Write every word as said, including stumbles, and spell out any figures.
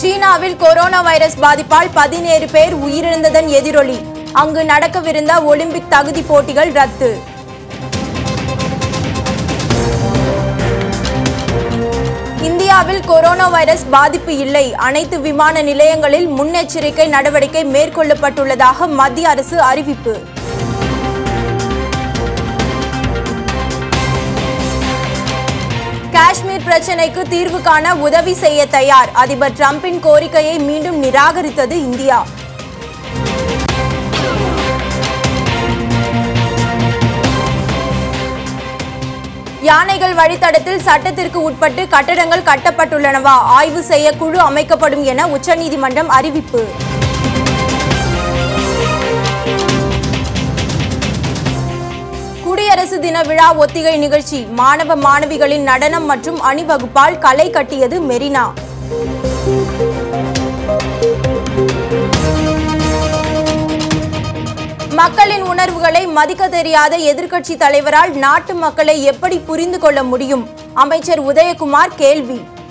சீனாவில் corona virus பாதிப்பால் பதினேழு பேர் உயிரிழந்ததன் எதிரொலி. அங்கு நடக்கவிருந்த ஒலிம்பிக் தகுதி போட்டிகள் ரத்து. இந்தியாவில் கொரோனா வைரஸ் பாதிப்பு இல்லை. அனைத்து விமான நிலையங்களில் முன்னெச்சரிக்கை நடவடிக்கை மேற்கொள்ளப்பட்டுள்ளதாக மத்திய அரசு அறிவிப்பு. காஷ்மீர் பிரச்சினைக்கு தீர்வு காண உதவி செய்ய தயார். அதிபர் டிரம்பின் கோரிக்கையை மீண்டும் நிராகரித்தது இந்தியா. யானைகள் வழித்தடத்தில் சட்டத்திற்கு உட்பட்டு கட்டடங்கள் கட்டப்பட்டுள்ளனவா? ஆய்வு செய்ய குழு அமைக்கப்படும் என உச்சநீதிமன்றம் அறிவிப்பு. குடியரசு தின விழா ஒத்திகை நிகழ்ச்சி. மாணவ மாணவிகளின் நடனம் மற்றும் அணிவகுப்பால் களை கட்டியது மெரினா. மக்களின் உணர்வுகளை மதிக்க தெரியாத எதிர்க்கட்சி தலைவரால் நாட்டு மக்களை எப்படி புரிந்து கொள்ள முடியும்? அமைச்சர் உதயகுமார் கேள்வி.